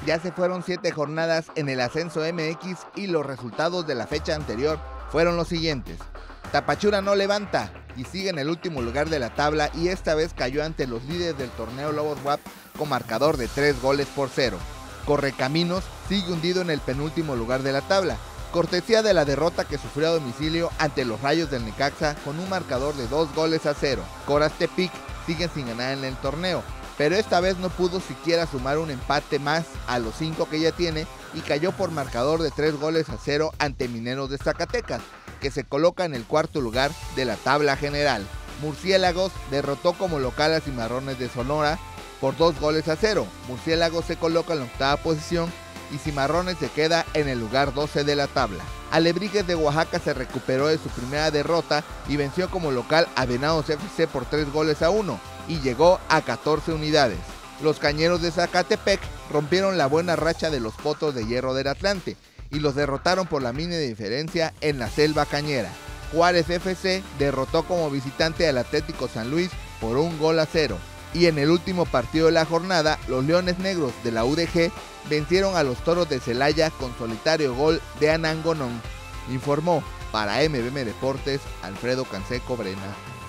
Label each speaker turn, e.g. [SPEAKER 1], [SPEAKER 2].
[SPEAKER 1] Ya se fueron 7 jornadas en el ascenso MX y los resultados de la fecha anterior fueron los siguientes. Tapachula no levanta y sigue en el último lugar de la tabla y esta vez cayó ante los líderes del torneo Lobos WAP con marcador de 3-0. Correcaminos sigue hundido en el penúltimo lugar de la tabla, cortesía de la derrota que sufrió a domicilio ante los Rayos del Necaxa con un marcador de 2-0. Coras Tepic siguen sin ganar en el torneo, pero esta vez no pudo siquiera sumar un empate más a los 5 que ya tiene y cayó por marcador de 3-0 ante Mineros de Zacatecas, que se coloca en el cuarto lugar de la tabla general. Murciélagos derrotó como local a Cimarrones de Sonora por 2-0. Murciélagos se coloca en la octava posición y Cimarrones se queda en el lugar 12 de la tabla. Alebrijes de Oaxaca se recuperó de su primera derrota y venció como local a Venados FC por 3-1 y llegó a 14 unidades. Los Cañeros de Zacatepec rompieron la buena racha de los Potros de Hierro del Atlante y los derrotaron por la mínima diferencia en la Selva Cañera. Juárez FC derrotó como visitante al Atlético San Luis por 1-0. Y en el último partido de la jornada, los Leones Negros de la UDG vencieron a los Toros de Celaya con solitario gol de Anangonón. Informó para MBM Deportes Alfredo Canseco Brena.